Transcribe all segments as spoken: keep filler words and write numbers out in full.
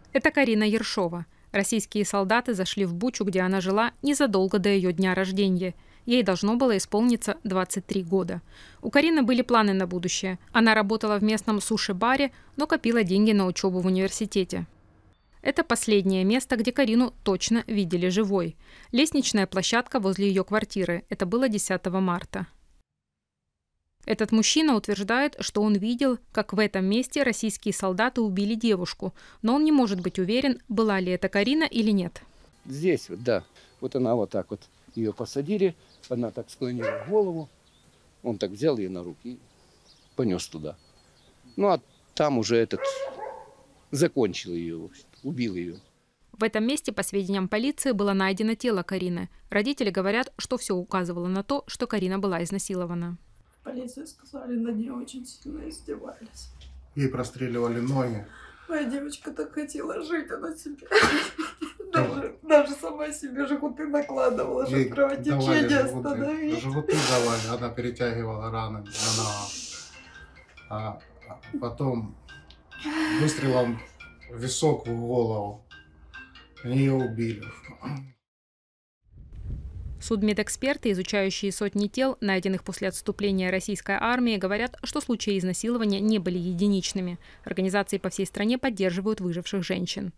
Это Карина Ершова. Российские солдаты зашли в Бучу, где она жила, незадолго до ее дня рождения. Ей должно было исполниться двадцать три года. У Карины были планы на будущее. Она работала в местном суши-баре, но копила деньги на учебу в университете. Это последнее место, где Карину точно видели живой. Лестничная площадка возле ее квартиры. Это было десятого марта. Этот мужчина утверждает, что он видел, как в этом месте российские солдаты убили девушку, но он не может быть уверен, была ли это Карина или нет. Здесь вот, да. Вот она вот так вот, ее посадили, она так склонила голову, он так взял ее на руки и понес туда. Ну а там уже этот закончил ее, убил ее. В этом месте, по сведениям полиции, было найдено тело Карины. Родители говорят, что все указывало на то, что Карина была изнасилована. Полиция сказали, над ней очень сильно издевались. Ей простреливали ноги. Моя девочка так хотела жить, она себе даже, даже сама себе жгуты накладывала, чтобы кровотечение остановить. Жгуты давали, она перетягивала раны на ногах. А потом выстрелом в висок в голову. Они ее убили. Судмедэксперты, изучающие сотни тел, найденных после отступления российской армии, говорят, что случаи изнасилования не были единичными. Организации по всей стране поддерживают выживших женщин.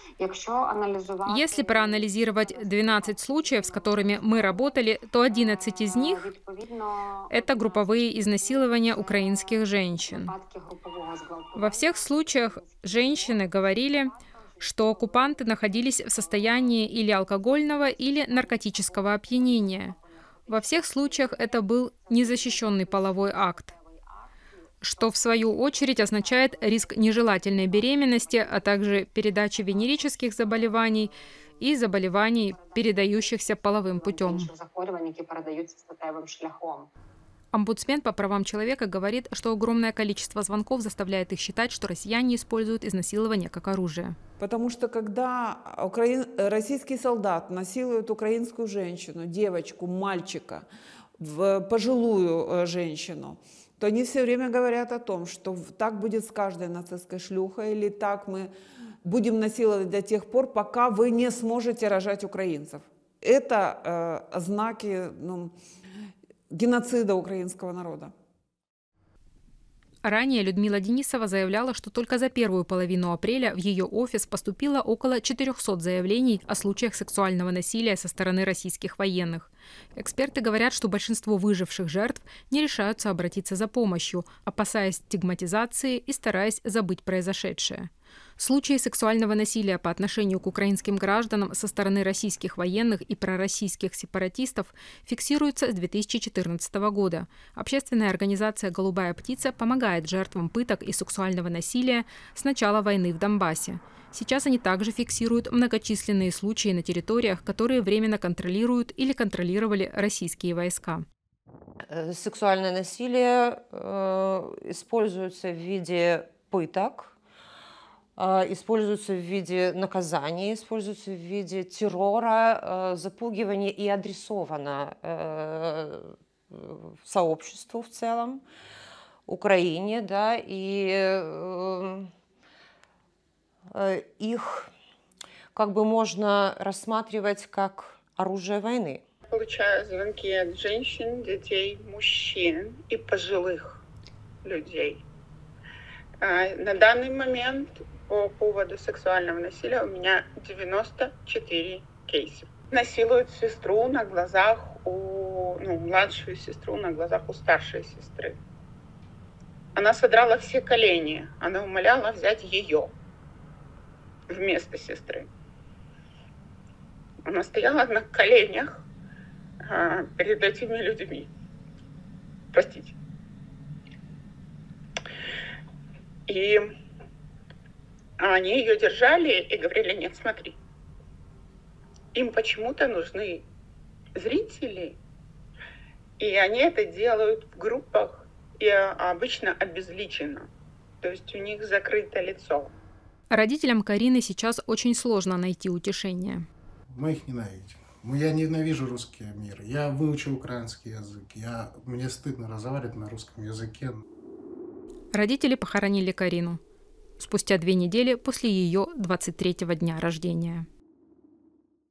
Если проанализировать двенадцать случаев, с которыми мы работали, то одиннадцать из них – это групповые изнасилования украинских женщин. Во всех случаях женщины говорили, что оккупанты находились в состоянии или алкогольного, или наркотического опьянения. Во всех случаях это был незащищенный половой акт, что в свою очередь означает риск нежелательной беременности, а также передачи венерических заболеваний и заболеваний, передающихся половым путем. Омбудсмен по правам человека говорит, что огромное количество звонков заставляет их считать, что россияне используют изнасилование как оружие. Потому что когда украин... российский солдат насилует украинскую женщину, девочку, мальчика, пожилую женщину, то они все время говорят о том, что так будет с каждой нацистской шлюхой, или так мы будем насиловать до тех пор, пока вы не сможете рожать украинцев. Это э, знаки... Ну, геноцида украинского народа. Ранее Людмила Денисова заявляла, что только за первую половину апреля в ее офис поступило около четырёхсот заявлений о случаях сексуального насилия со стороны российских военных. Эксперты говорят, что большинство выживших жертв не решаются обратиться за помощью, опасаясь стигматизации и стараясь забыть произошедшее. Случаи сексуального насилия по отношению к украинским гражданам со стороны российских военных и пророссийских сепаратистов фиксируются с две тысячи четырнадцатого года. Общественная организация «Голубая птица» помогает жертвам пыток и сексуального насилия с начала войны в Донбассе. Сейчас они также фиксируют многочисленные случаи на территориях, которые временно контролируют или контролировали российские войска. Сексуальное насилие э, используется в виде пыток, используются в виде наказания, используются в виде террора, запугивания и адресовано сообществу в целом, Украине, да, и их как бы можно рассматривать как оружие войны. Получаю звонки от женщин, детей, мужчин и пожилых людей. На данный момент по поводу сексуального насилия у меня девяносто четыре кейса. Насилуют сестру на глазах у, ну, младшую сестру на глазах у старшей сестры. Она содрала все колени, она умоляла взять ее вместо сестры. Она стояла на коленях а, перед этими людьми. Простите. И они ее держали и говорили: нет, смотри, им почему-то нужны зрители, и они это делают в группах и обычно обезличенно, то есть у них закрыто лицо. Родителям Карины сейчас очень сложно найти утешение. Мы их ненавидим. Я ненавижу русский мир. Я выучил украинский язык. Я... Мне стыдно разговаривать на русском языке. Родители похоронили Карину. спустя две недели после ее двадцать третьего дня рождения.